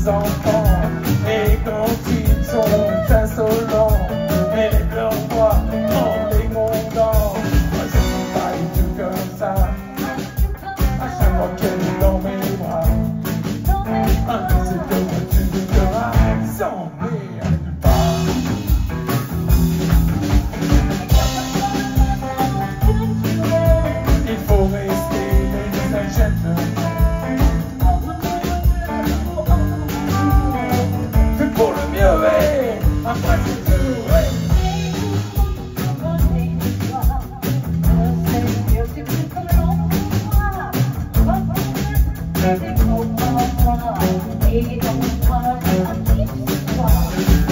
des enfants. Et quand ils sont insolents, et leur voix en les grondant. Moi je ne suis pas du tout comme ça. À chaque fois qu'elle est dans mes bras, un de ces deux tu ne feras sans rire pas. Il faut rester les jeunes. C'est pour le mieux et après c'est tout. Et